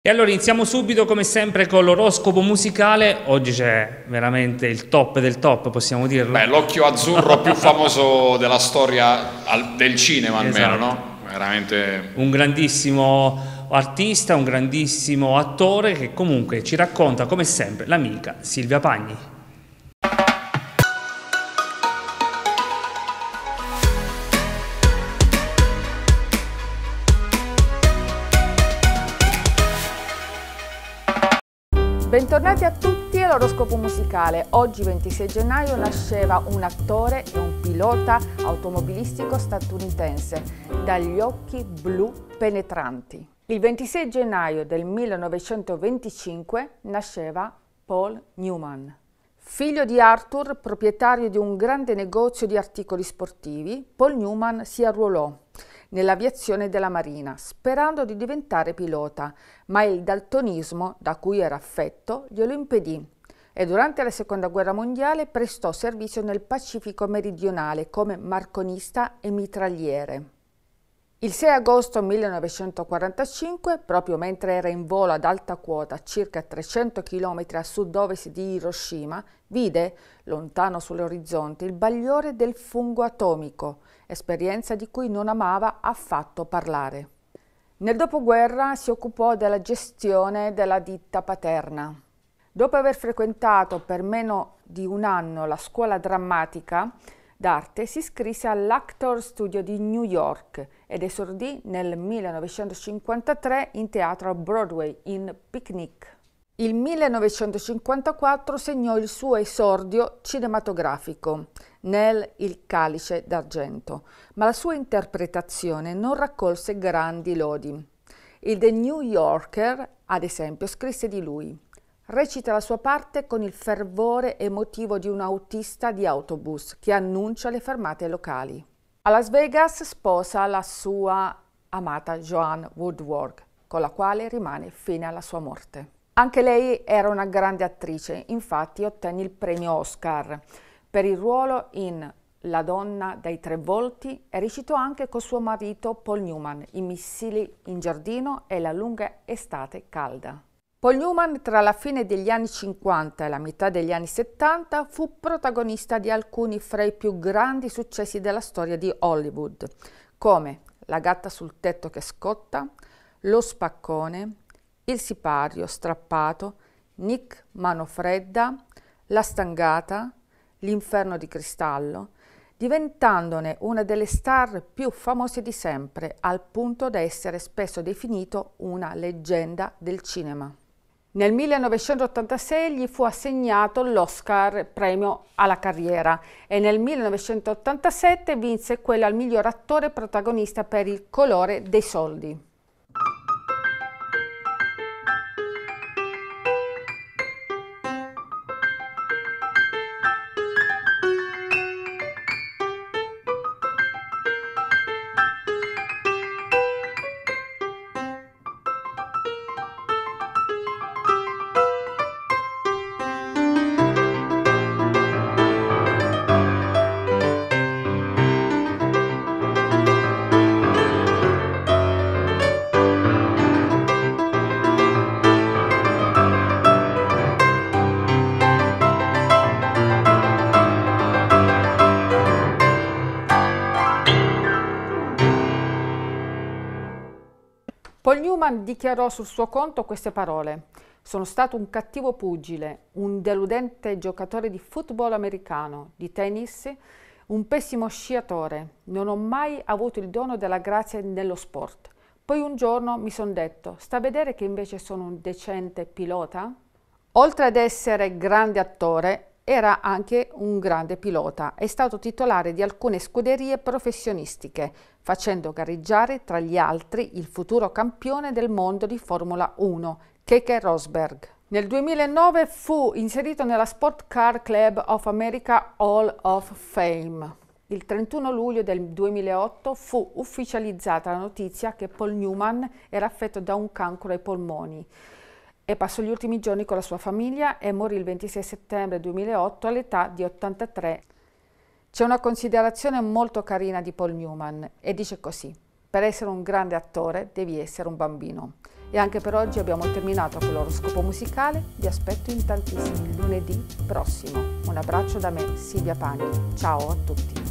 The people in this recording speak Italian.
E allora iniziamo subito come sempre con l'oroscopo musicale. Oggi c'è veramente il top del top, possiamo dirlo. Beh, l'occhio azzurro più famoso della storia del cinema almeno, Esatto. no? Veramente. Un grandissimo artista, un grandissimo attore che comunque ci racconta come sempre l'amica Silvia Pagni. Bentornati a tutti all'oroscopo musicale. Oggi 26 gennaio nasceva un attore e un pilota automobilistico statunitense dagli occhi blu penetranti. Il 26 gennaio del 1925 nasceva Paul Newman. Figlio di Arthur, proprietario di un grande negozio di articoli sportivi, Paul Newman si arruolò nell'aviazione della Marina, sperando di diventare pilota, ma il daltonismo, da cui era affetto, glielo impedì e durante la Seconda Guerra Mondiale prestò servizio nel Pacifico meridionale come marconista e mitragliere. Il 6 agosto 1945, proprio mentre era in volo ad alta quota, circa 300 km a sud-ovest di Hiroshima, vide, lontano sull'orizzonte, il bagliore del fungo atomico, esperienza di cui non amava affatto parlare. Nel dopoguerra si occupò della gestione della ditta paterna. Dopo aver frequentato per meno di un anno la scuola drammatica d'arte, si iscrisse all'Actors Studio di New York ed esordì nel 1953 in teatro a Broadway in Picnic. Il 1954 segnò il suo esordio cinematografico nel Il Calice d'Argento, ma la sua interpretazione non raccolse grandi lodi. Il The New Yorker, ad esempio, scrisse di lui: recita la sua parte con il fervore emotivo di un autista di autobus che annuncia le fermate locali. A Las Vegas sposa la sua amata Joanne Woodward, con la quale rimane fino alla sua morte. Anche lei era una grande attrice, infatti ottenne il premio Oscar per il ruolo in La donna dai tre volti e recitò anche con suo marito Paul Newman in Missili in giardino e La lunga estate calda. Paul Newman, tra la fine degli anni 50 e la metà degli anni 70, fu protagonista di alcuni fra i più grandi successi della storia di Hollywood, come La gatta sul tetto che scotta, Lo spaccone, Il sipario strappato, Nick mano fredda, La stangata, L'inferno di cristallo, diventandone una delle star più famose di sempre, al punto da essere spesso definito una leggenda del cinema. Nel 1986 gli fu assegnato l'Oscar premio alla carriera e nel 1987 vinse quello al miglior attore protagonista per Il colore dei soldi. Paul Newman dichiarò sul suo conto queste parole: «Sono stato un cattivo pugile, un deludente giocatore di football americano, di tennis, un pessimo sciatore. Non ho mai avuto il dono della grazia nello sport. Poi un giorno mi son detto: sta a vedere che invece sono un decente pilota?» Oltre ad essere grande attore, era anche un grande pilota. È stato titolare di alcune scuderie professionistiche, facendo gareggiare tra gli altri il futuro campione del mondo di Formula 1, Keke Rosberg. Nel 2009 fu inserito nella Sport Car Club of America Hall of Fame. Il 31 luglio del 2008 fu ufficializzata la notizia che Paul Newman era affetto da un cancro ai polmoni e passò gli ultimi giorni con la sua famiglia e morì il 26 settembre 2008 all'età di 83. C'è una considerazione molto carina di Paul Newman e dice così: per essere un grande attore devi essere un bambino. E anche per oggi abbiamo terminato con l'oroscopo musicale. Vi aspetto in tantissimi lunedì prossimo. Un abbraccio da me, Silvia Pagni. Ciao a tutti.